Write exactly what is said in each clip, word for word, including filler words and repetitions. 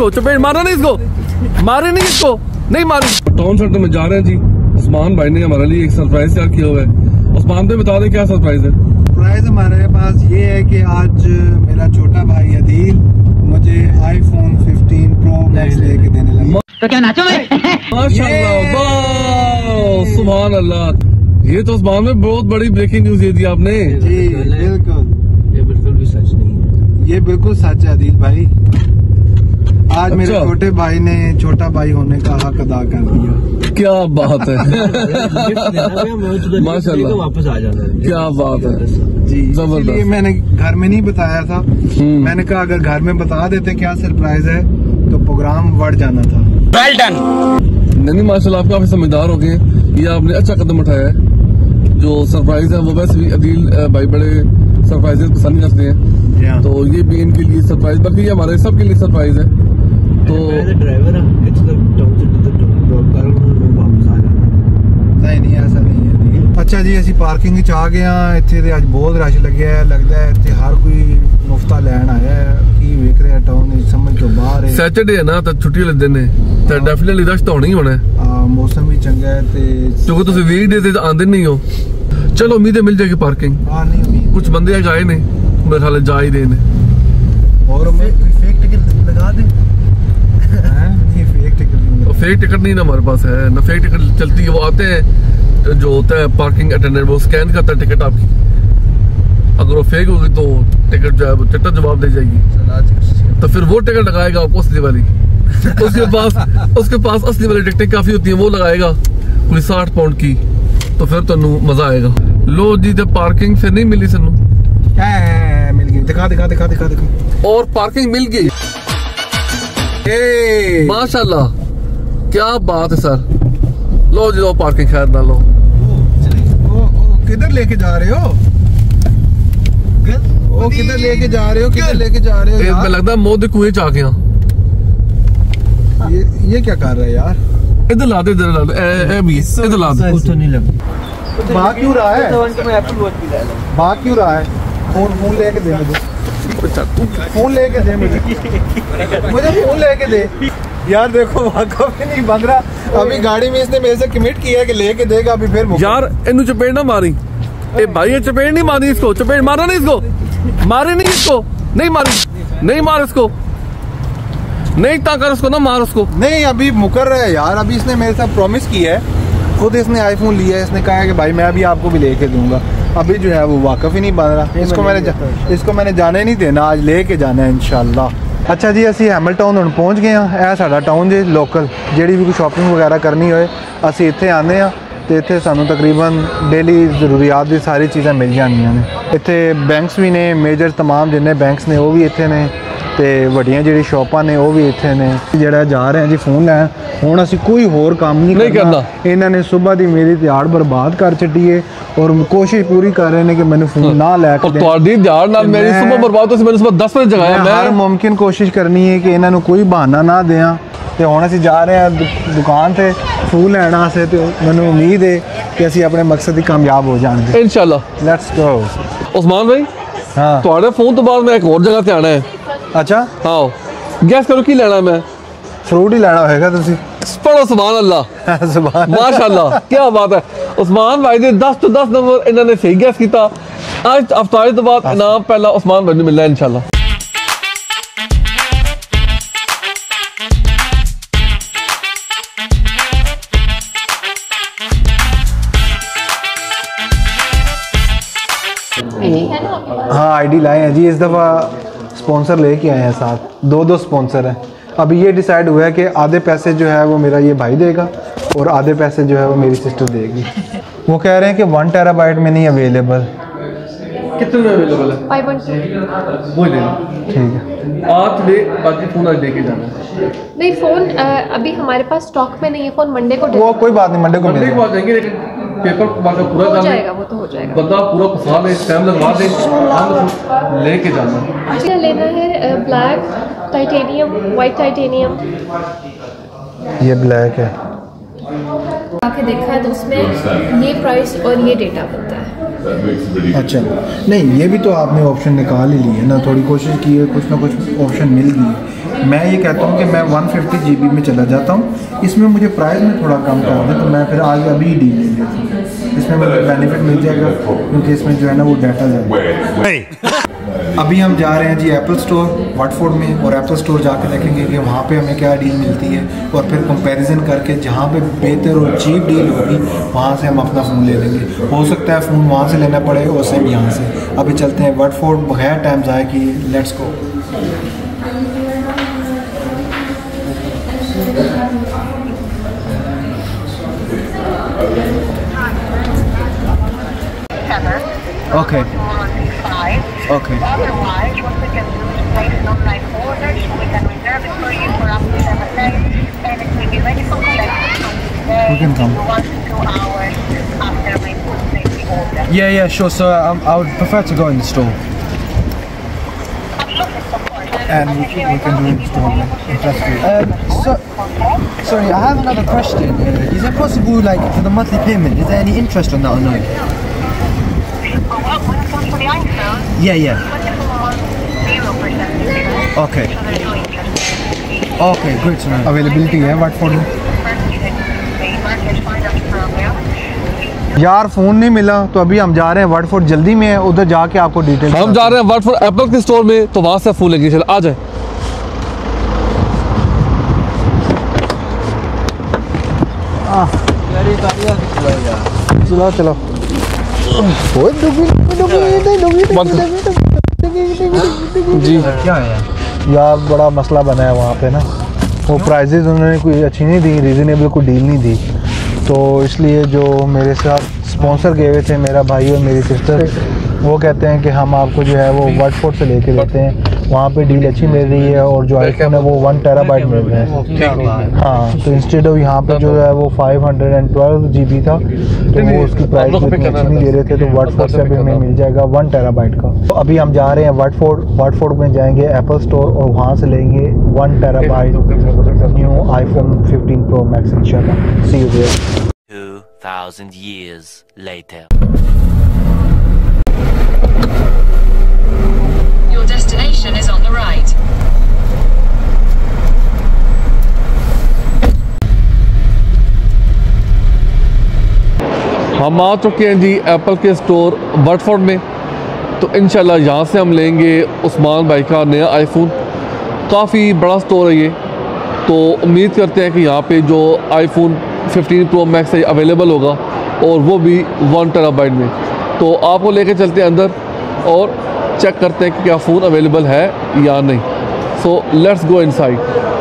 इसको, चपेट मारा नहीं इसको, मारे नहीं इसको, नहीं मारे। टाउन सेंटर में जा रहे हैं जी। उस्मान भाई ने हमारे लिए एक सरप्राइज तैयार किया हुआ है। उस्मान भाई बता दें क्या सरप्राइज है। सरप्राइज हमारे पास ये है कि आज मेरा छोटा भाई अदील मुझे आईफोन फिफ्टीन प्रो मैक्स लेके देने लगा। तो क्या नाचो मैं? माशाअल्लाह, वाह, सुभान अल्लाह। ये तो उस्मान में बहुत बड़ी ब्रेकिंग न्यूज दे दी आपने। जी बिल्कुल, ये बिल्कुल भी सच नहीं है। ये बिल्कुल सच है अदील भाई। आज अच्छा। मेरे छोटे भाई ने छोटा भाई होने का हक अदा कर दिया। क्या बात है। माशाल्लाह, वापस आ जाना। क्या बात है जी। इसलिए मैंने घर में नहीं बताया था। मैंने कहा अगर घर में बता देते क्या सरप्राइज है तो प्रोग्राम बढ़ जाना था। Well done. नहीं माशाल्लाह, आप काफी समझदार हो गए। ये आपने अच्छा कदम उठाया है। जो सरप्राइज है वो वैसे भी अदील भाई बड़े सरप्राइजेस पसंद करते हैं, तो ये भी इनके लिए सरप्राइज, बाकी ये हमारे सबके लिए सरप्राइज है। तो ड्राइवर नहीं नहीं ऐसा नहीं है। अच्छा जी, ਅਸੀਂ ਪਾਰਕਿੰਗ ਚ ਆ ਗਏ ਆ। ਇੱਥੇ ਤੇ ਅੱਜ ਬਹੁਤ ਰਸ਼ ਲੱਗਿਆ ਹੈ। ਲੱਗਦਾ ਹੈ ਇੱਥੇ ਹਰ ਕੋਈ ਮੁਫਤਾ ਲੈਣ ਆਇਆ ਹੈ। ਕੀ ਵੇਖ ਰਿਹਾ ਟਾਊਨ ਵਿੱਚ ਸਮਝ ਤੋਂ ਬਾਹਰ ਹੈ। ਸੈਟਰਡੇ ਹੈ ਨਾ, ਤਾਂ ਛੁੱਟੀ ਵਾਲੇ ਦਿਨ ਨੇ, ਤਾਂ ਡੈਫੀਨਿਟਲੀ ਰਸ਼ ਤਾਂ ਹੋਣਾ ਹੀ ਹੋਣਾ ਹੈ। ਆ ਮੌਸਮ ਵੀ ਚੰਗਾ ਹੈ ਤੇ ਕਿਉਂਕਿ ਤੁਸੀਂ ਵੀਕਡੇ ਤੇ ਆਉਂਦੇ ਨਹੀਂ ਹੋ। चलो उम्मीद है मिल जाएगी पार्किंग। हाँ नहीं उम्मीद, कुछ बंदे आए ने, मेरे ख्याल जा ही देने। और मैं फेक टिकट लगा दे। नहीं फेक टिकट, फेक टिकट नहीं ना हमारे पास है ना, फेक टिकट चलती है। वो आते हैं जो होता है पार्किंग अटेंडेंट, वो स्कैन करता है टिकट आपकी। अगर वो फेक होगी तो टिकट जो है वो चिट्टा जवाब दे जाएगी, तो फिर वो टिकट लगाएगा आपको असली वाली। उसके पास उसके पास असली वाली टिकटें काफी होती है, वो लगाएगा कोई साठ पाउंड की, तो फिर तो मजा आएगा। लो जी, जब पार्किंग फिर नहीं मिली सनू, मिल गई। दिखा दिखा दिखा दिखा दिखा और पार्किंग मिल गई। माशाल्लाह, क्या बात है सर। लो जी, लो पार्किंग खैर ना लो। किधर लेके जा रहे हो? ओ किधर लेके जा रहे हो? किधर लेके जा रहे हो? मैं लगता है मोदी कुएं च आ गया। ये ये क्या कर रहा है यार? इधर ला दे, इधर ला दे, ए, ए भी इधर ला दे। कुछ तो नहीं लग भाग क्यों रहा है? भाग क्यों रहा है? फोन फोन लेके दे मुझे। फोन लेके दे मुझे मुझे फोन लेके दे यार। देखो भागो भी नहीं बंद रहा। अभी गाड़ी में इसने मेरे से कमिट किया है कि लेके देगा। अभी फिर यार इन्हें चपेट ना मारी। ए भाई, ये चपेट नहीं मारी इसको, चपेट मारा नहीं इसको, मारे नहीं इसको, नहीं मारी, नहीं मार इसको, नहीं ताकर उसको, ना मार उसको। नहीं अभी मुकर रहा है यार। अभी इसने मेरे साथ प्रॉमिस किया है, खुद इसने आईफोन लिया है। इसने कहा है कि भाई मैं अभी आपको भी लेके दूंगा। अभी जो है वो वाकफ ही नहीं बन रहा। इसको मैंने इसको मैंने जाने नहीं देना, आज लेके जाना है इंशाल्लाह। अच्छा जी, ਅਸੀਂ ਹੈਮਿਲਟਨ ਹੁਣ ਪਹੁੰਚ ਗਏ ਆ। ਇਹ ਸਾਡਾ ਟਾਊਨ ਜੇ ਲੋਕਲ, ਜਿਹੜੀ ਵੀ ਕੋਈ ਸ਼ਾਪਿੰਗ ਵਗੈਰਾ ਕਰਨੀ ਹੋਏ ਅਸੀਂ ਇੱਥੇ ਆਉਂਦੇ ਆ ਤੇ ਇੱਥੇ ਸਾਨੂੰ ਤਕਰੀਬਨ ਡੇਲੀ ਜ਼ਰੂਰੀਆਤ ਦੀ ਸਾਰੀ ਚੀਜ਼ਾਂ ਮਿਲ ਜਾਂਦੀਆਂ ਨੇ। ਇੱਥੇ ਬੈਂਕਸ ਵੀ ਨੇ, ਮੇਜਰ तमाम ਜਿੰਨੇ ਬੈਂਕਸ ਨੇ ਉਹ ਵੀ ਇੱਥੇ ਨੇ ਤੇ ਵੱਡੀਆਂ ਜਿਹੜੀ ਸ਼ਾਪਾਂ ਨੇ ਉਹ ਵੀ ਇੱਥੇ ਨੇ। ਜਿਹੜਾ ਜਾ ਰਹੇ ਆ ਜੀ ਫੋਨ ਲੈਣ, ਹੁਣ ਅਸੀਂ ਕੋਈ ਹੋਰ ਕੰਮ ਨਹੀਂ ਕਰਨਾ। ਇਹਨਾਂ ਨੇ ਸਵੇਰ ਦੀ ਮੇਰੀ ਦਿਹਾੜ ਬਰਬਾਦ ਕਰ ਛੱਡੀ ਏ ਔਰ ਕੋਸ਼ਿਸ਼ ਪੂਰੀ ਕਰ ਰਹੇ ਨੇ ਕਿ ਮੈਨੂੰ ਫੋਨ ਨਾ ਲੈ ਕੇ ਦੇ। ਤੁਹਾਡੀ ਦਿਹਾੜ ਨਾਲ ਮੇਰੀ ਸਵੇਰ ਬਰਬਾਦ ਹੋਈ। ਮੈਨੂੰ ਸਵੇਰ ਦਸ ਵਜੇ ਜਗਾਇਆ। ਮੈਂ ਹਰ ਮੁਮਕਿਨ ਕੋਸ਼ਿਸ਼ ਕਰਨੀ ਹੈ ਕਿ ਇਹਨਾਂ ਨੂੰ ਕੋਈ ਬਹਾਨਾ ਨਾ ਦਿਆਂ। ਤੇ ਹੁਣ ਅਸੀਂ ਜਾ ਰਹੇ ਹਾਂ ਦੁਕਾਨ ਤੇ ਫੋਨ ਲੈਣ ਵਾਸਤੇ ਤੇ ਮੈਨੂੰ ਉਮੀਦ ਹੈ ਕਿ ਅਸੀਂ ਆਪਣੇ ਮਕਸਦ ਦੀ ਕਾਮਯਾਬ ਹੋ ਜਾਵਾਂਗੇ ਇਨਸ਼ਾਅੱਲਾ। Let's go. ਉਸਮਾਨ ਭਾਈ, ਹਾਂ ਤੁਹਾਡੇ ਫੋਨ ਤੋਂ ਬਾਅਦ ਮੈਂ ਇੱਕ ਹੋਰ ਜਗ੍ਹਾ ਤੇ ਆਣਾ ਹੈ। अच्छा हाँ, गैस करो की लेना मैं? फ्रूट ही लेना होगा। तुसी पढ़ो सुभान अल्लाह। सुभान माशाल्लाह, क्या बात है। उस्मान भाई ने दस तो दस नंबर इन्होंने सही गैस किया। आज अफ्तारी तो बाद इनाम पहला उस्मान भाई ने मिलना है इंशाल्लाह। हाँ आईडी लाए हैं जी। इस दफ़ा स्पॉन्सर लेके आए हैं साथ, दो दो स्पॉन्सर हैं। अभी ये डिसाइड हुआ है कि आधे पैसे जो है वो मेरा ये भाई देगा और आधे पैसे जो है वो मेरी सिस्टर देगी। वो कह रहे हैं कि वन टेराबाइट में नहीं अवेलेबल। कितने में अवेलेबल है? फाइव पॉइंट वो लेना। ठीक है। आज ले, बाकी फोन आज लेके जाना है। नहीं फोन अभी हमारे पास स्टॉक में नहीं है। फोन मंडे को वो कोई बात नहीं, मंडे को मंडे को आ जाएंगे। लेकिन पेपर पूरा हो जाएगा, वो तो हो जाएगा। बंदा पूरा फंसा दे, टाइम लगवा दे, हम लेके जाना। अच्छा लेना है ब्लैक टाइटेनियम, वाइट टाइटेनियम। ये ब्लैक है। आके देखा है तो उसमें ये प्राइस और ये डेटा बनता है। अच्छा नहीं, ये भी तो आपने ऑप्शन निकाल ही लिए ना, थोड़ी कोशिश की है, कुछ ना कुछ ऑप्शन मिल गई। मैं ये कहता हूँ कि मैं वन फिफ्टी जी बी में चला जाता हूँ, इसमें मुझे प्राइस में थोड़ा कम कर दें तो मैं फिर आज अभी ही डील ले लेता हूँ। इसमें मुझे बेनिफिट मिल जाएगा क्योंकि इसमें जो है ना वो डाटा जाएगा। अभी हम जा रहे हैं जी एप्पल स्टोर वाटफोर्ड में, और एप्पल स्टोर जाके देखेंगे कि वहाँ पे हमें क्या डील मिलती है, और फिर कंपैरिजन करके जहाँ पे बेहतर और चीप डील होगी वहाँ से हम अपना फ़ोन ले लेंगे। हो सकता है फ़ोन वहाँ से लेना पड़े और सेम यहाँ से। अभी चलते हैं वाटफोर्ड, बगैर टाइम ज़ाया कि let's go. Okay okay Otherwise, what we can do is place an online order, so we can reserve it for you for up to seven days, and it will be ready for collection on today, We can come. one to two hours after we place the order. Yeah, yeah, sure. So um, I would prefer to go in the store. Absolutely, of course. And we can do it store. Interesting. Um, so, sorry, I have another question. Uh, is it possible, like, for the monthly payment, is there any interest on that or no? Oh, well, when it comes to the iPhone, Yeah, yeah. twenty-four months, zero percent interest. Okay. So there's no interest. Okay, great to know. Availability है Watford में। The market finance program. यार phone नहीं मिला तो अभी हम जा रहे हैं वाटफोर्ड, जल्दी में है, उधर जाके आपको डिटेल। हम जा रहे हैं वाटफोर्ड एप्पल के स्टोर में, तो वहां से फोन लेंगे। चलो आ जाए। चलो चलो जी क्या है? यार बड़ा मसला बना है वहाँ पे ना, वो प्राइजेज उन्होंने कोई अच्छी नहीं दी, रीज़नेबल कोई डील नहीं दी, तो इसलिए जो मेरे साथ स्पॉन्सर गए हुए थे, मेरा भाई और मेरी सिस्टर, वो कहते हैं कि हम आपको जो है वो वाटफोर्ड से लेके देते हैं, वहाँ पे डील अच्छी मिल रही है और जो आईफोन है वो वन टेराबाइट मिल रहा है। हाँ, तो इंस्टेड ऑफ यहाँ पे जो है वो five hundred and twelve GB बी था, तो वो उसकी प्राइस इतनी अच्छी नहीं दे रहे थे, तो वाटफोर्ड से अभी हमें मिल जाएगा वन टेराबाइट का। तो अभी हम जा रहे हैं वाटफोर्ड, वाटफोर्ड में जाएंगे एप्पल स्टोर और वहाँ से लेंगे one terabyte new iPhone fifteen pro max इंशाल्लाह। See you there. two thousand years later. Your destination is on the right. हम आ चुके हैं जी एप्पल के स्टोर वाटफोर्ड में। तो इंशाल्लाह यहाँ से हम लेंगे उस्मान भाई का नया आईफोन। काफ़ी बड़ा स्टोर है ये, तो उम्मीद करते हैं कि यहाँ पे जो आईफोन फिफ्टीन प्रो मैक्स है अवेलेबल होगा, और वो भी वन टेराबाइट में। तो आपको लेके चलते हैं अंदर और चेक करते हैं कि क्या फ़ोन अवेलेबल है या नहीं। So let's go inside.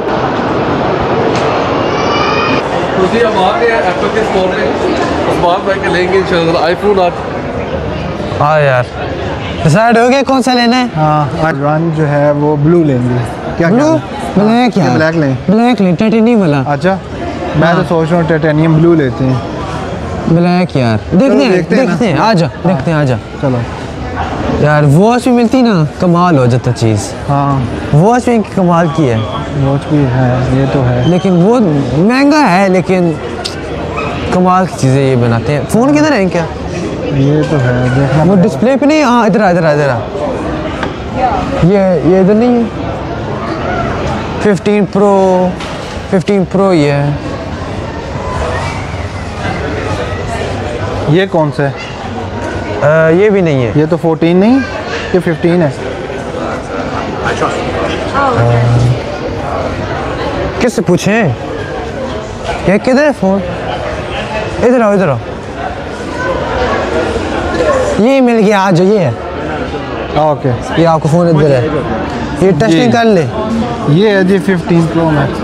तो जी हम आ गए हैं एप्पल के स्टोर में, उस्मान भाई के लेंगे इंशाल्लाह आईफोन आज। हाँ यार, डिसाइड हो गया कौन सा लेना है? हाँ, आज वन जो है वो ब्लू लेंगे। क्या ब्लू? ब्लैक क्या यार। ब्लैक लें? ब्लैक लें, टाइटेनियम वाला। अच्छा, मैं तो सोच रहा हूँ टाइटेनियम ब्लू लेते हैं। ब्लैक यार, देखते हैं देखते हैं ना। देखते हैं, आजा देखते हैं, आजा। चलो यार वॉच भी मिलती ना, कमाल हो जाता चीज़। हाँ, वॉच भी कमाल की है, वॉच भी है, ये तो है, लेकिन वो महंगा है, लेकिन कमाल की चीज़ें ये बनाते हैं। फ़ोन किधर है क्या? ये तो है, देखना वो पड़ेगा। डिस्प्ले पे नहीं, हाँ इधर आ इधर आ इधर आ। ये ये इधर नहीं है। फिफ्टीन प्रो फिफ्टीन प्रो ये है। ये कौन सा है? आ, ये भी नहीं है। ये तो फोर्टीन नहीं, ये फिफ्टीन है। किससे पूछें? ये किधर है फ़ोन? इधर आओ इधर आओ। ये मिल गया, आज ये है। ओके, ये आपका फ़ोन इधर है, ये टेस्टिंग कर ले। ये है जी फिफ्टीन प्रो मैक्स।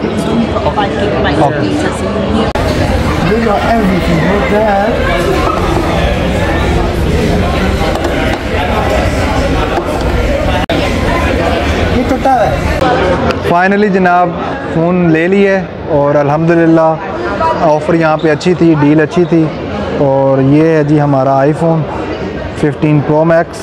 फाइनली जनाब फ़ोन ले लिए और अल्हम्दुलिल्लाह ऑफ़र यहाँ पे अच्छी थी, डील अच्छी थी। और ये है जी हमारा आईफोन फिफ्टीन प्रो मैक्स,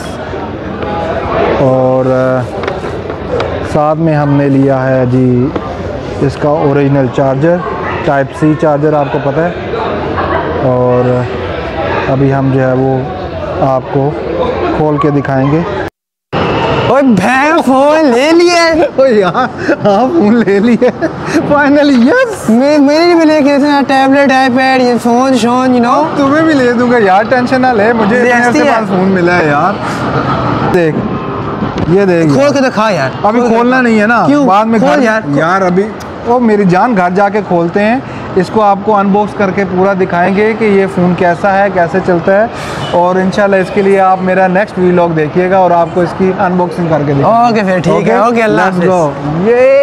और साथ में हमने लिया है जी इसका original charger, type C charger, आपको पता है। और अभी हम जो है वो आपको खोल के दिखाएंगे। ओए भैया फोन ले लिया है। ओ यार हाँ फोन ले लिए फाइनली यस। मैं मेरे लिए भी लेके थे टैबलेट आईपैड ये फोन शोन यू नो। तुम्हें भी ले दूंगा यार, टेंशन ना ले, मुझे जैसी इतने है। पास फोन मिला है यार। देख ये देख खोल के दिखा यार। अभी खोल के खोलना दिखा। नहीं है ना, क्यों? बाद में खोल घर यार। यार अभी ओ मेरी जान घर जाके खोलते हैं इसको, आपको अनबॉक्स करके पूरा दिखाएंगे कि ये फ़ोन कैसा है, कैसे चलता है, और इंशाल्लाह इसके लिए आप मेरा नेक्स्ट वीलॉग देखिएगा और आपको इसकी अनबॉक्सिंग करके दिखाएंगे। ओके फिर ठीक है, ओके अल्लाह लेट्स हाफिज़। गो। ये